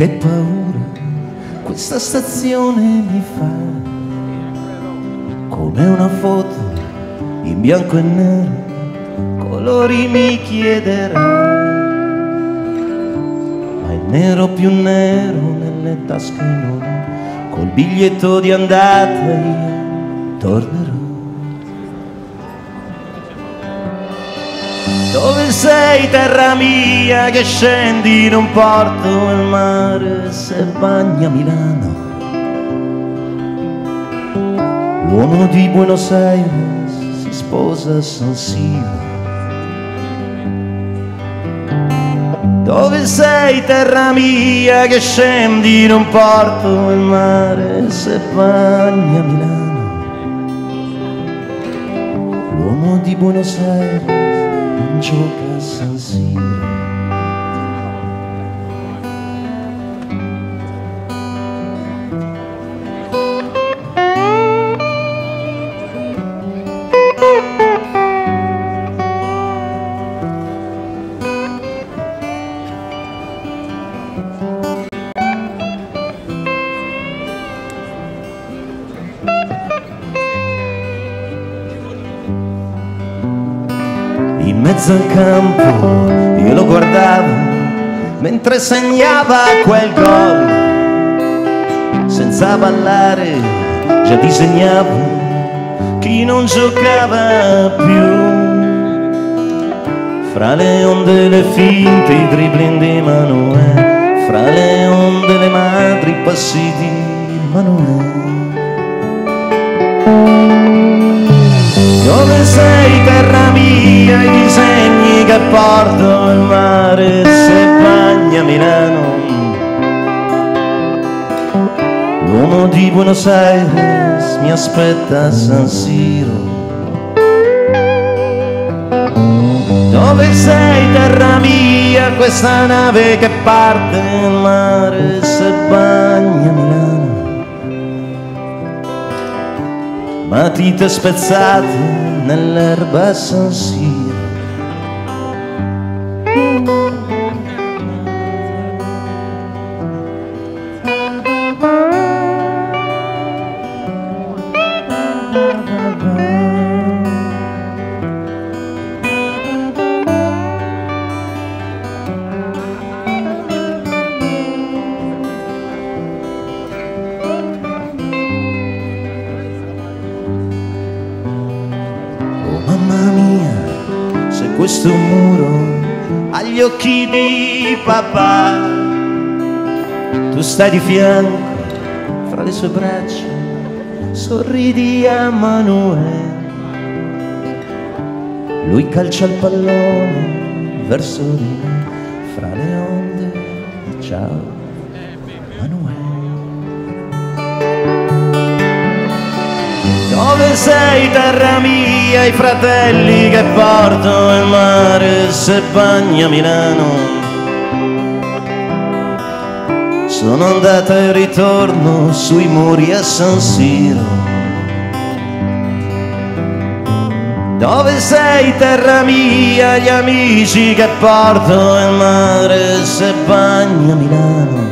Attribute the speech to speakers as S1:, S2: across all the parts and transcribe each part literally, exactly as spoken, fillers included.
S1: che paura questa stazione mi fa, come una foto in bianco e nero, colori mi chiederà, ma il nero più nero nelle tasche non ho, col biglietto di andata io tornerò. Dove sei terra mia che scendi in un porto e il mare se bagna Milano? L'uomo di Buenos Aires si sposa a San Siro. Dove sei terra mia che scendi in un porto e il mare se bagna Milano? L'uomo di Buenos Aires gioca a San Siro. In mezzo al campo io lo guardavo mentre segnava quel gol, senza ballare già disegnavo chi non giocava più. Fra le onde le finte, i dribbling di Manuel, fra le onde le madri, i passi di Manuel. Dove sei terra mia, i disegni che porto il mare se bagna Milano? L'uomo di Buenos Aires mi aspetta a San Siro. Dove sei terra mia, questa nave che parte il mare se bagna Milano? Matite spezzate nell'erba a San Siro. Mamma mia, se questo muro ha gli occhi di papà, tu stai di fianco fra le sue braccia, sorridi a Manuel. Lui calcia il pallone verso di me, fra le onde, ciao Manuel. Dove sei terra mia, i fratelli che porto il mare se bagna Milano? Sono andata e ritorno sui muri a San Siro. Dove sei terra mia, gli amici che porto il mare se bagna Milano?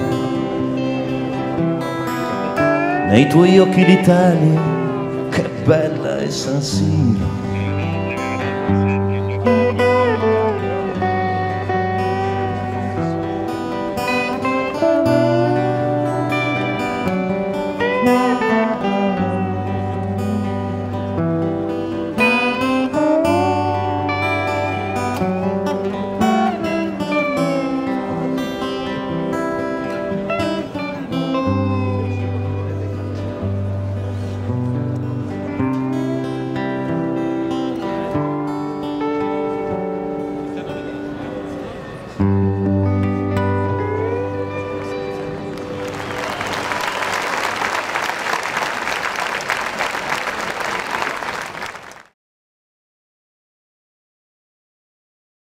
S1: Nei tuoi occhi l'Italia, che bella è San Siro.